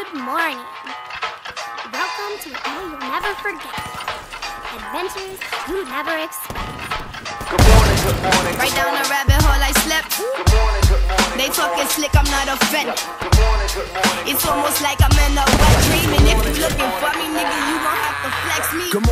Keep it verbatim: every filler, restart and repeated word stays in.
Good morning. Welcome to a day you'll never forget. Adventures you never expect. Good morning, good morning. Right down the rabbit hole I slept. Good morning, good morning. They talking slick, I'm not offended. Good morning, good morning. It's almost like I'm in a wet dream. And if you looking for me, nigga, you gon' have to flex me. Good